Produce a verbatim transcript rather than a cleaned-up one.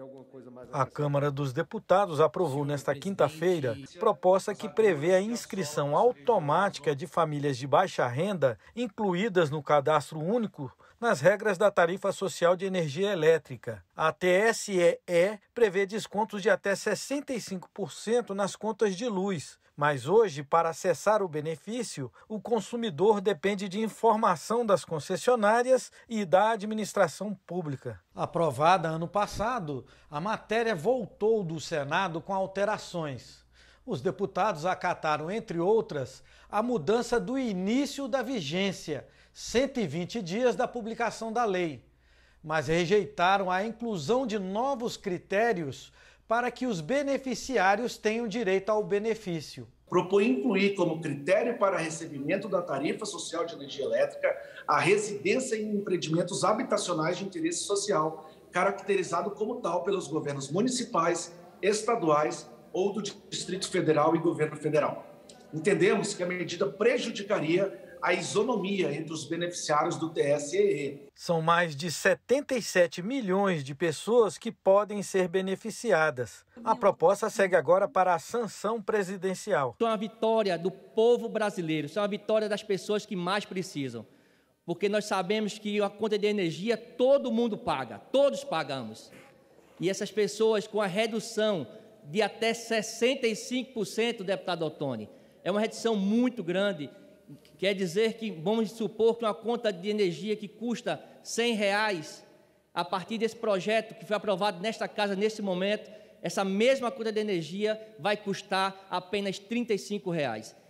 A Câmara dos Deputados aprovou nesta quinta-feira proposta que prevê a inscrição automática de famílias de baixa renda incluídas no cadastro único nas regras da tarifa social de energia elétrica. A T S E E prevê descontos de até sessenta e cinco por cento nas contas de luz. Mas hoje, para acessar o benefício, o consumidor depende de informação das concessionárias e da administração pública. Aprovada ano passado, a matéria voltou do Senado com alterações. Os deputados acataram, entre outras, a mudança do início da vigência, cento e vinte dias da publicação da lei, mas rejeitaram a inclusão de novos critérios para que os beneficiários tenham direito ao benefício. Propõe incluir como critério para recebimento da tarifa social de energia elétrica a residência em empreendimentos habitacionais de interesse social, caracterizado como tal pelos governos municipais, estaduais ou do Distrito Federal e Governo Federal. Entendemos que a medida prejudicaria a isonomia entre os beneficiários do T S E E. São mais de setenta e sete milhões de pessoas que podem ser beneficiadas. A proposta segue agora para a sanção presidencial. Isso é uma vitória do povo brasileiro, isso é uma vitória das pessoas que mais precisam. Porque nós sabemos que a conta de energia todo mundo paga, todos pagamos. E essas pessoas com a redução de até sessenta e cinco por cento, deputado Ottoni, é uma redução muito grande. Quer dizer que, vamos supor que uma conta de energia que custa cem reais, a partir desse projeto que foi aprovado nesta casa, nesse momento, essa mesma conta de energia vai custar apenas trinta e cinco reais.